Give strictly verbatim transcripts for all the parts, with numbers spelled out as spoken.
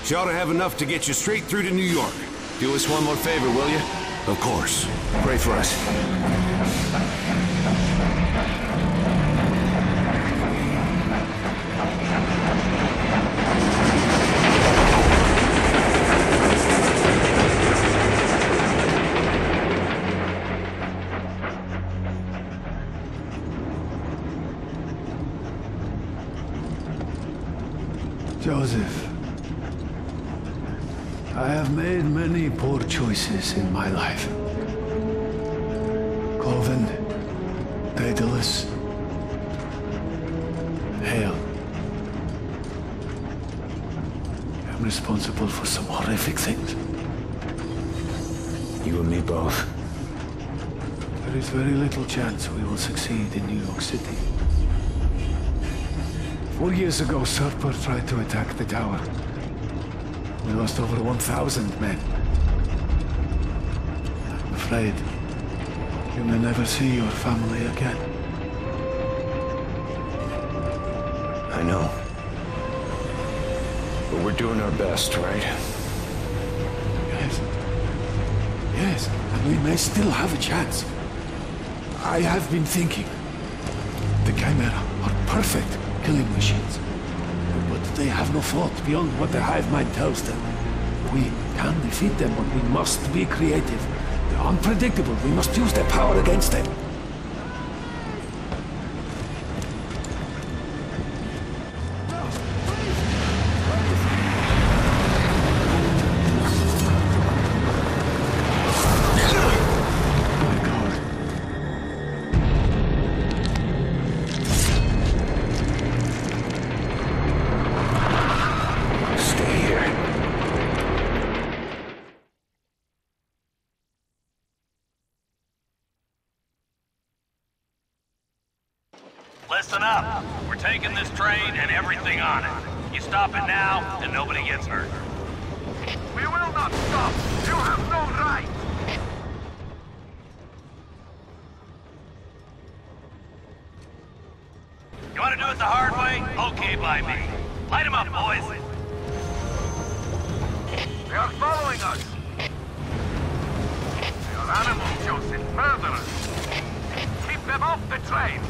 but you ought to have enough to get you straight through to New York. Do us one more favor, will you? Of course. Pray for us. Joseph, I have made many poor choices in my life. Cloven, Daedalus, Hale. I'm responsible for some horrific things. You and me both. There is very little chance we will succeed in New York City. Four years ago, Surtur tried to attack the tower. We lost over one thousand men. I'm afraid you may never see your family again. I know. But we're doing our best, right? Yes. Yes, and we may still have a chance. I have been thinking. The Chimera are perfect killing machines. But they have no thought beyond what the hive mind tells them. We can defeat them, but we must be creative. They're unpredictable. We must use their power against them. Listen up. We're taking this train and everything on it. You stop it now, and nobody gets hurt. We will not stop. You have no right. You want to do it the hard way? Okay by me. Light 'em up, boys. They are following us. They are animals, Joseph. Murderers. Keep them off the train.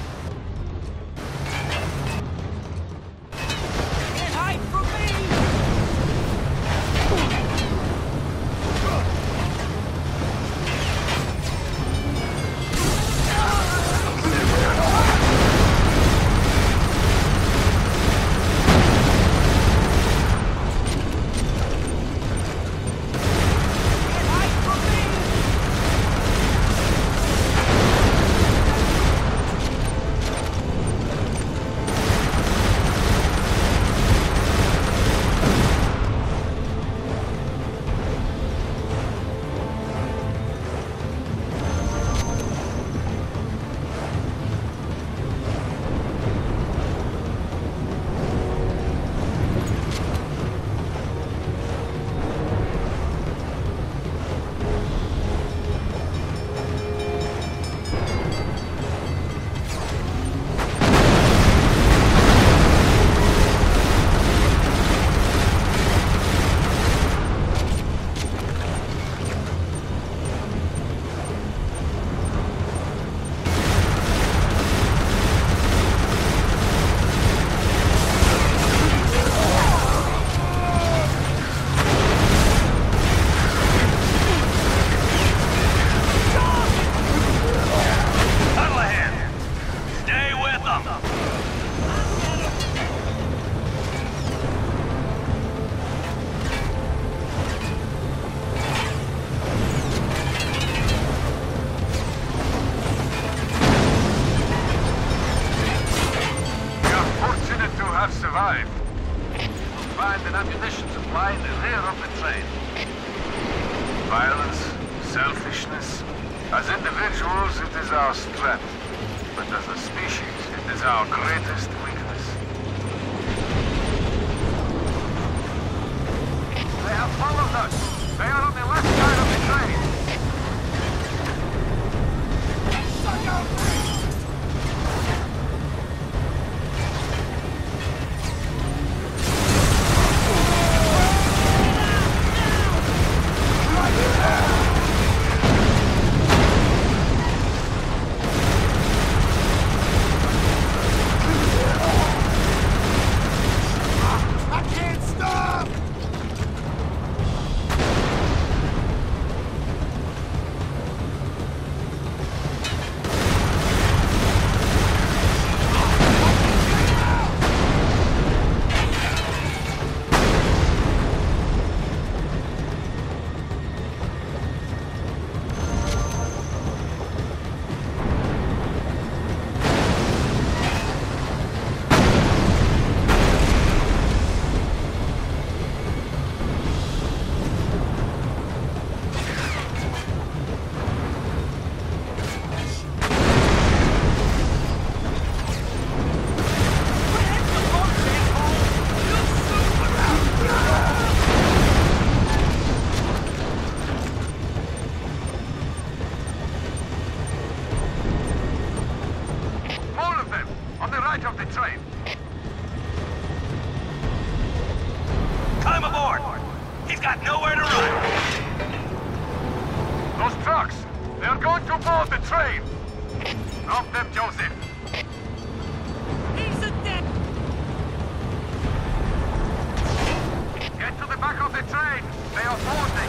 Survive. You'll find an ammunition supply in the rear of the train. Violence, selfishness. As individuals, it is our strength. But as a species, it is our greatest weakness. They have followed us. They are on the left side of the train. Suck out! got nowhere to run. Those trucks! They are going to board the train! Drop them, Joseph! He's a dead. Get to the back of the train! They are boarding!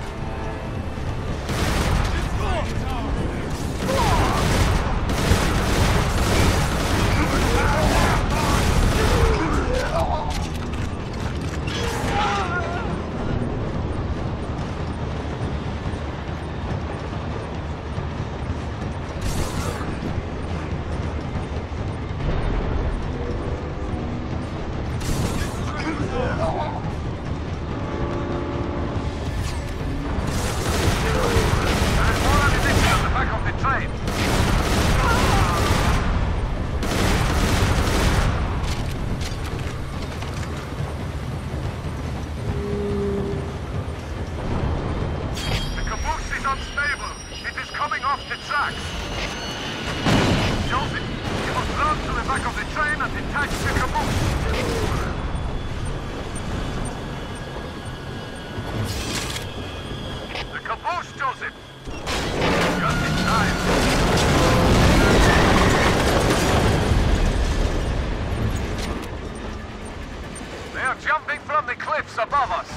Above us!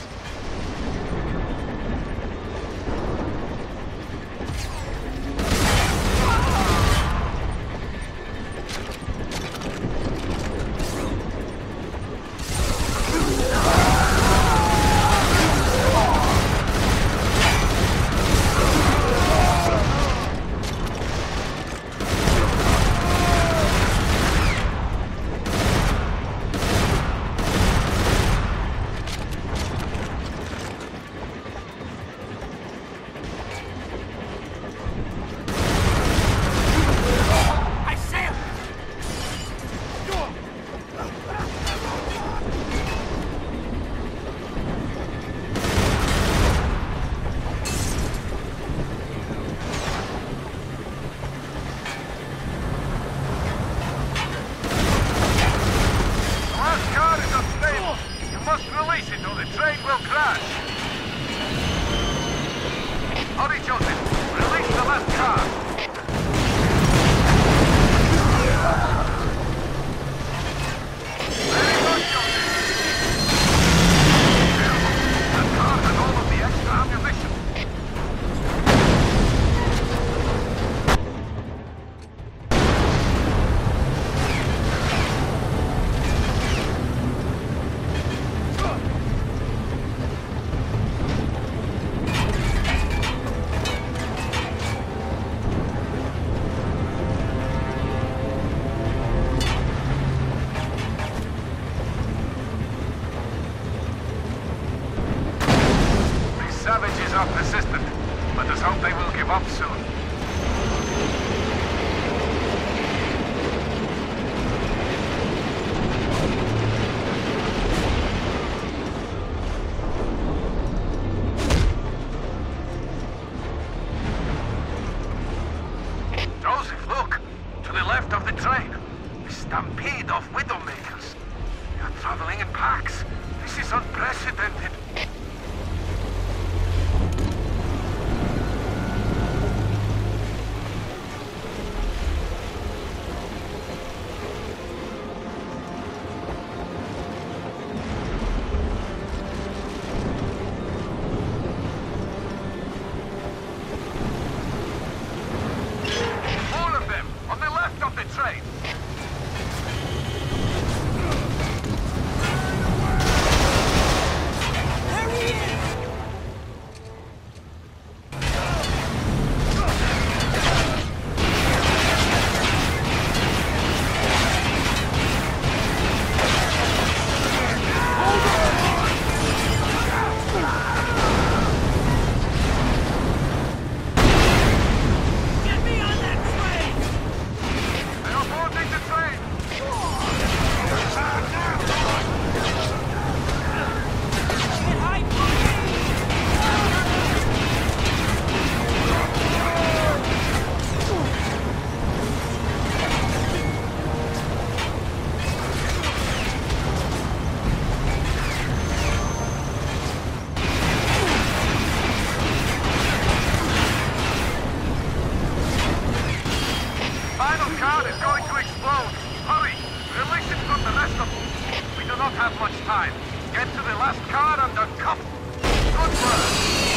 Savages are persistent, but let's hope they will give up soon. Joseph, look! To the left of the train. A stampede of Widowmakers. They are traveling in packs. This is unprecedented. There he not have much time. Get to the last car and uncuff. Good work.